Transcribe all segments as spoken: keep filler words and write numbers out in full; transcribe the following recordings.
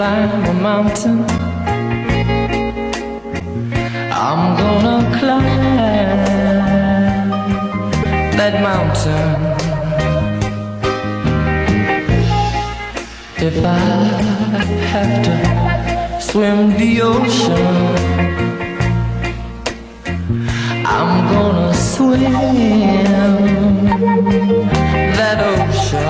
climb a mountain. I'm gonna climb that mountain. If I have to swim the ocean, I'm gonna swim that ocean.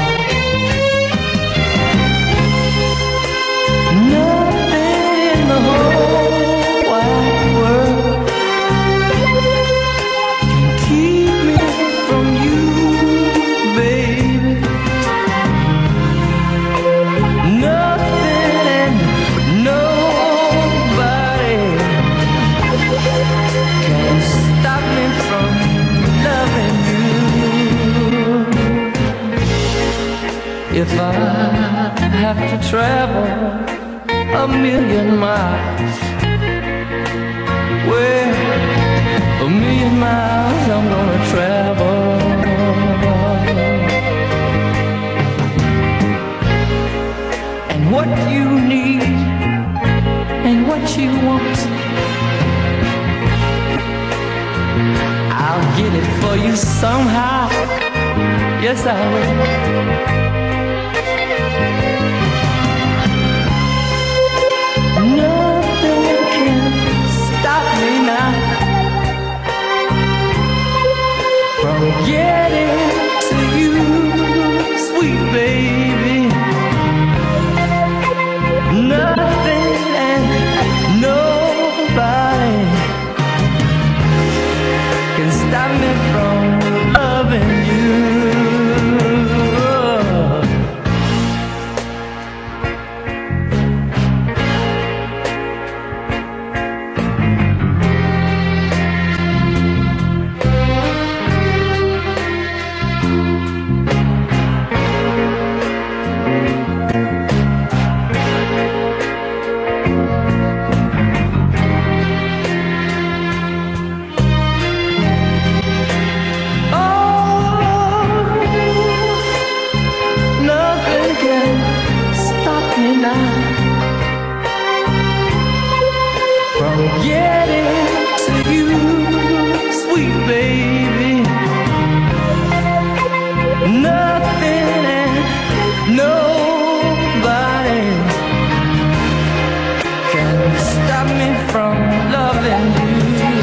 Nothing in the whole wide world can keep me from you, baby. Nothing and nobody can stop me from loving you. If I have to travel a million miles, well, a million miles I'm gonna travel. And what you need and what you want, I'll get it for you somehow. Yes, I will. Nothing can stop me now from getting to you, sweet baby. Nothing and nobody can stop me from loving you. From getting to you, sweet baby. Nothing and nobody can stop me from loving you.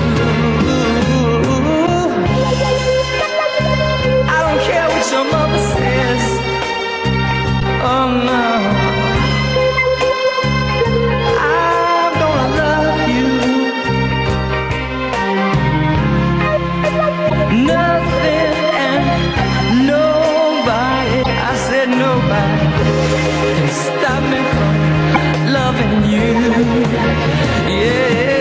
I don't care what your mother says. Oh no, nothing and nobody, I said nobody, can stop me from loving you. Yeah.